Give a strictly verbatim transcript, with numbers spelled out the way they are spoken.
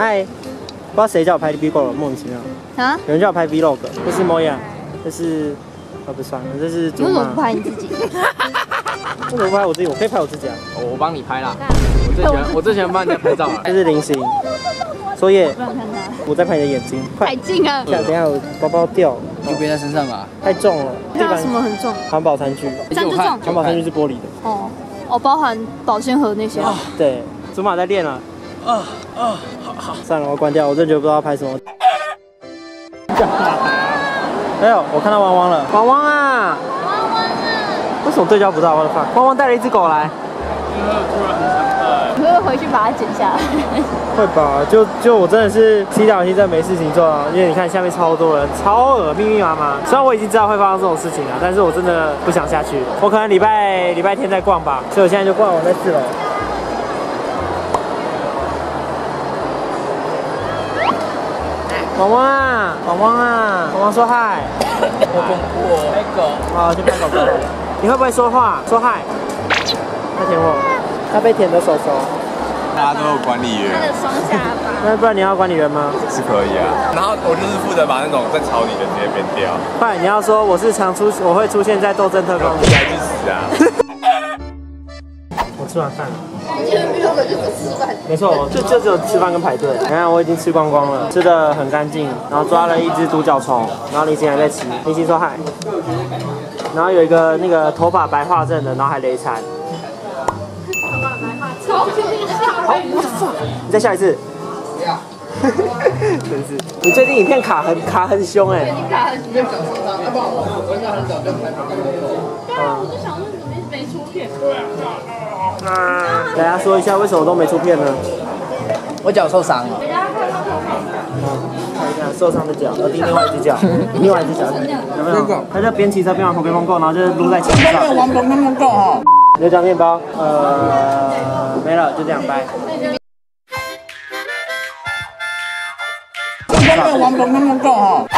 嗨，不知道谁叫我拍 vlog 了，莫名其妙。 啊？ 有人叫我拍 vlog， 这是 Moya， 这是啊不算了，这是竹马。 你为什么不拍你自己？ 为什么不拍我自己？我可以拍我自己啊。 我我帮你拍啦。我最喜欢我最喜欢帮人家拍照了。 这是菱形。作业。 不想看他。 我在拍你的眼睛。 太近了。 等一下我包包掉。 就背在身上吧。 太重了。 它什么很重？ 环保餐具。 餐具重。 环保餐具是玻璃的。 哦哦，包含保鲜盒那些。 对，竹马在练了。啊啊，好好。算了，我关掉，我真的觉得不知道拍什么。哎呦，我看到汪汪了，汪汪啊！ 汪汪啊！ 为什么对焦不到？我的妈！汪汪带了一只狗来。 突然很想拍。 你会不会回去把它剪下来？ 会吧，就就我真的是洗澡期真的没事情做啊，因为你看下面超多人，超恶，密密麻麻。虽然我已经知道会发生这种事情了，但是我真的不想下去。我可能礼拜礼拜天再逛吧，所以我现在就逛，我在四楼。汪汪啊，汪汪啊，汪汪说嗨。 我公布哦，拍狗。 好，去拍狗狗。你会不会说话？说嗨。他舔我，他被舔的手手。 大家都有管理员。 他的双下巴。 那不然你要管理员吗？ 是可以啊。然后我就是负责把那种在吵你的直接编掉。 不然你要说我是常出，我会出现在斗争特工。 你还去死啊！ 我吃完饭了。你今天 vlog 就只吃饭？没错，就就只有吃饭跟排队。你看我已经吃光光了，吃的很干净，然后抓了一只独角虫，然后林星还在吃，林星说嗨。然后有一个那个头发白化症的，然后还雷残。好，我操！你再笑一次。真是，你最近影片卡很卡很凶哎、欸。卡很凶。嗯。我就想说怎么没出片？那大家说一下为什么都没出片呢？ 我脚受伤了。 嗯，看一下受伤的脚，而另外一只脚，另外一只脚有没有？他就边骑车边玩 Pokemon Go， 然后就撸在墙上。 玩 Pokemon Go 哈。 牛角面包，呃，没了，就这样掰。 玩 Pokemon Go 哈。